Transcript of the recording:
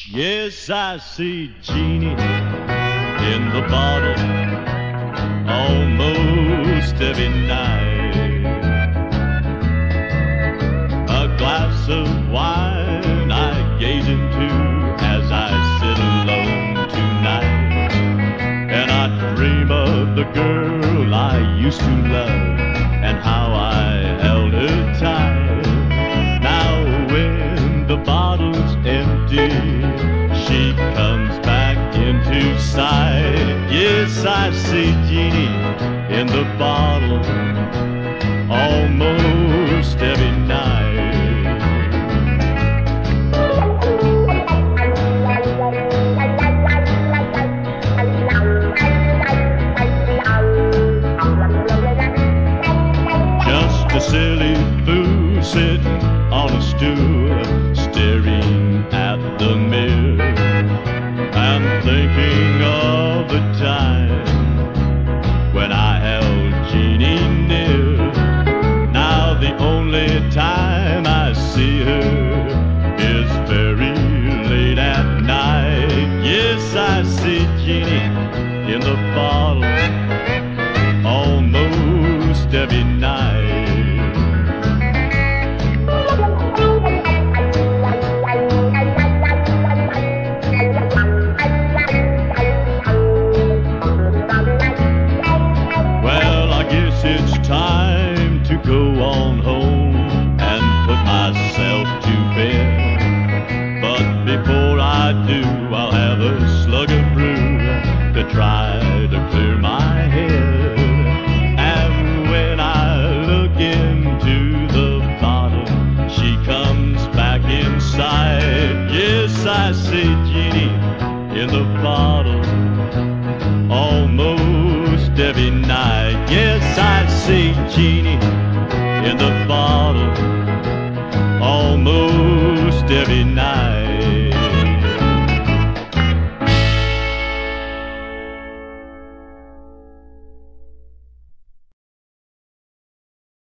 Yes, I see Jeannie in the bottle almost every night. A glass of wine I gaze into as I sit alone tonight, and I dream of the girl I used to love and how I held her tight. Now when the bottle's empty, she comes back into sight. Yes, I see Jeannie in the bottle almost every night. Just a silly fool sitting on a stool, staring at the mirror and thinking of the time when I held Jeannie near. Now the only time I see her is very late at night. Yes, I see Jeannie in the bottle almost every night. It's time to go on home and put myself to bed. But before I do, I'll have a slug of brew to try to clear my head. And when I look into the bottle, she comes back inside. Yes, I see Jeannie in the bottle almost every night. Yes, I see Jeannie in the bottle almost every night.